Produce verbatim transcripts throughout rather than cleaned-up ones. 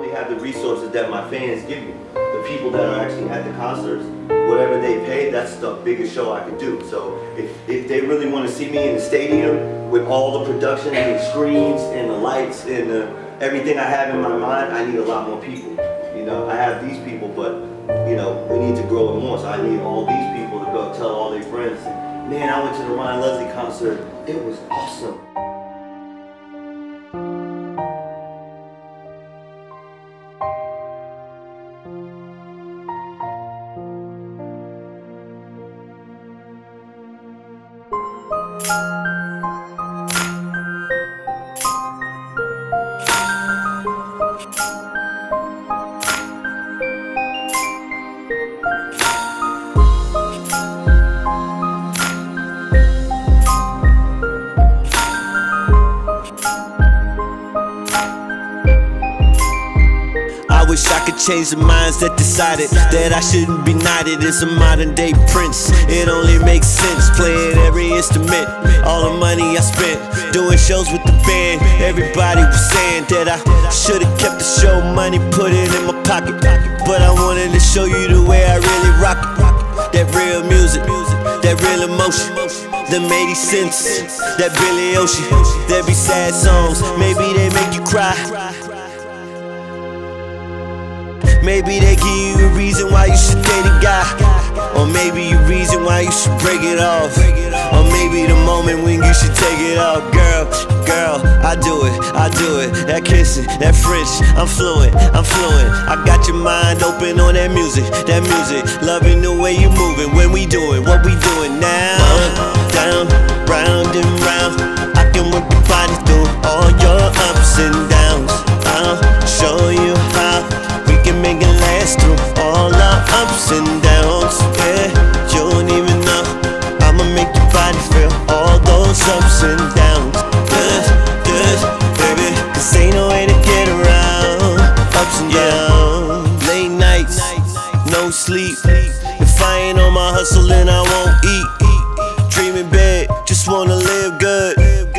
only have the resources that my fans give me. The people that are actually at the concerts, whatever they pay, that's the biggest show I could do. So if, if they really want to see me in the stadium with all the production and the screens and the lights and the, everything I have in my mind, I need a lot more people. You know, I have these people, but you know, we need to grow it more. So I need all these people to go tell all their friends, man, I went to the Ryan Leslie concert. It was awesome. I wish I could change the minds that decided that I shouldn't be knighted as a modern day prince. It only makes sense, playing every instrument. All the money I spent doing shows with the band, everybody was saying that I should've kept the show money, put it in my pocket. But I wanted to show you the way I really rock it. That real music, that real emotion, them eighty cents, that Billy Ocean. There be sad songs, maybe they make you cry. Maybe they give you a reason why you should date a guy, or maybe a reason why you should break it off, or maybe the moment when you should take it off. Girl, girl, I do it, I do it. That kissing, that French, I'm fluent, I'm fluent. I got your mind open on that music, that music. Loving the way you moving when we doing what we doing now. Up, down, round and round. I can work your body through all your ups and downs. I'll show you how make it last through all our ups and downs. Yeah, you don't even know. I'ma make your body feel all those ups and downs. Good, good, baby, cause ain't no way to get around ups and downs. Late nights, no sleep. If I ain't on my hustle, then I won't eat. Dreaming big, just wanna live good.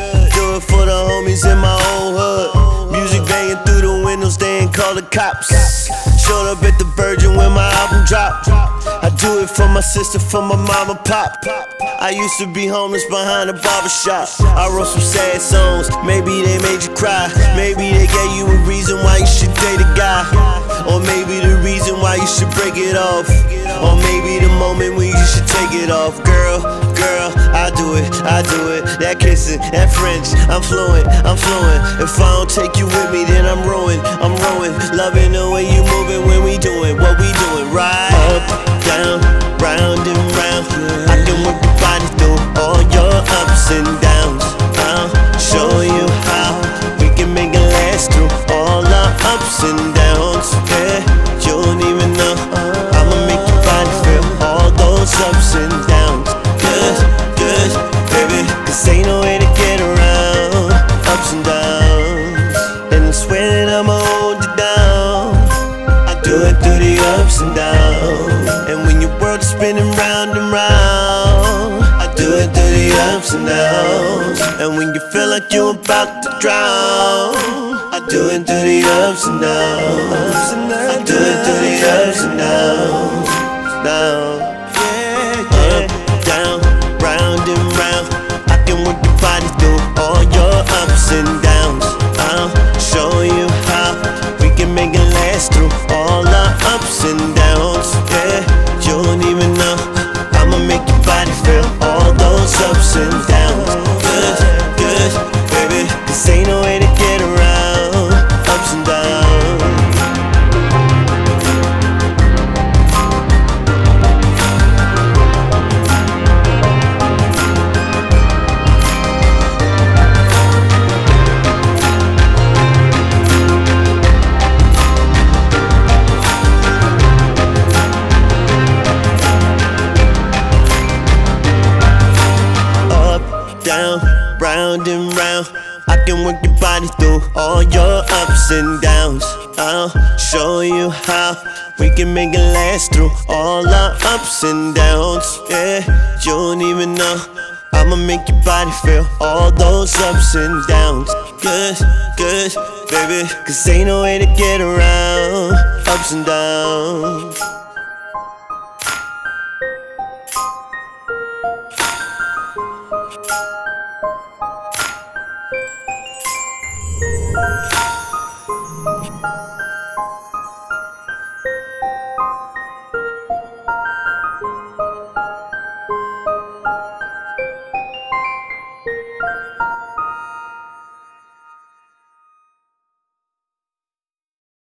Do it for the homies in my old hood. Music banging through the windows, they ain't call the cops. Showed up at the Virgin when my album dropped. I do it for my sister, for my mama, pop. I used to be homeless behind a barbershop. I wrote some sad songs, maybe they made you cry. Maybe they gave you a reason why you should date a guy, or maybe the reason why you should break it off, or maybe the moment when you should take it off. Girl, girl, I do it, I do it. That kissing, that French, I'm fluent, I'm fluent. If I don't take you with me, then I'm ruined, I'm ruined. Loving the way you moving when we doing what we doing. Right, up, down, round and round. I can work your body through all your ups and downs. I'll show you how we can make it last through all our ups and downs. Yeah, you don't even know. I'ma make your body feel all those ups and downs. Good, good, baby, cause ain't no way to get around ups and downs. And I swear that I'ma hold you down. I do it through the ups and downs. And when your world is spinning round and round, I do it through the ups and downs. And when you feel like you're about to drown, I do it through the ups and downs. I do it through the ups and downs. Down, up, down, round and round. I can work your body through all your ups and downs. I'll show you how we can make it last through all our ups and downs. Yeah, you don't even know. I'ma make your body feel all those ups and downs. Good, good, baby, cause ain't no way to get around ups and downs. Down, round and round. I can work your body through all your ups and downs. I'll show you how we can make it last through all our ups and downs. Yeah, you don't even know. I'ma make your body feel all those ups and downs. Good, good, baby, cause ain't no way to get around ups and downs. Thank you.